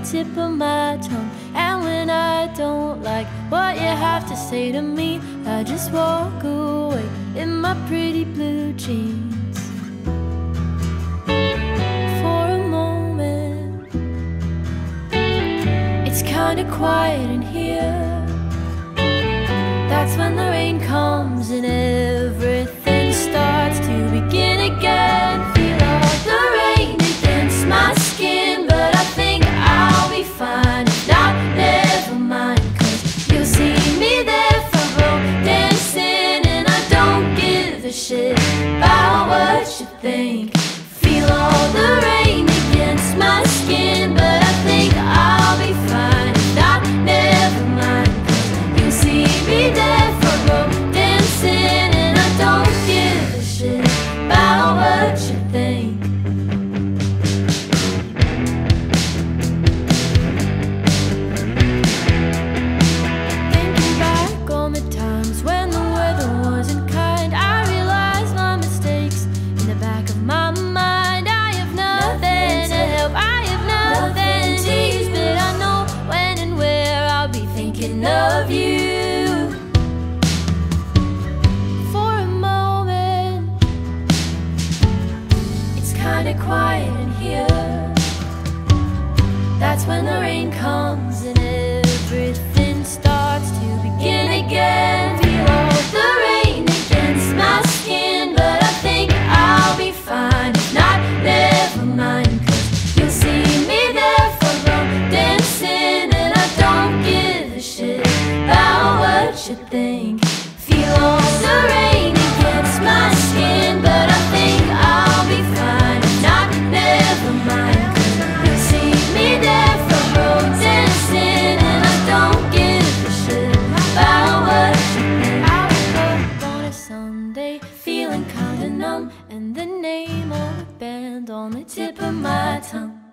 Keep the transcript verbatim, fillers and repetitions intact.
tip of my tongue. And when I don't like what you have to say to me, I just walk away in my pretty blue jeans. For a moment, it's kinda quiet in here. That's when the rain comes and everything starts to begin again. Feel all the rain against my skin, but I think I'll be fine. If not, never mind, 'cause you'll see me there front row dancing, and I don't give a shit about what you think. Feel all the rain against my skin, but I think I'll be fine. If not, never mind, 'cause you'll see me there front row dancing, and I don't give a shit about what you think. Thinking back on the times when the weather wasn't kind, I realized my mistakes in the back of my mind. I have nothing to help, I have nothing to use, but I know when and where I'll be thinking of you. For a moment, it's kinda quiet in here. That's when the rain comes and everything starts to begin again. Feel all the rain against my skin, but I think I'll be fine. If not, never mind, 'cause you'll see me there front row dancing, and I don't give a shit about what you think. Feel all the rain against my skin, but I think I'll be fine. If not, never mind, 'cause you'll see me there front row dancing, and I don't give a shit about what you think. I woke up on a Sunday feeling kinda numb, and the name of the band on the tip of my tongue.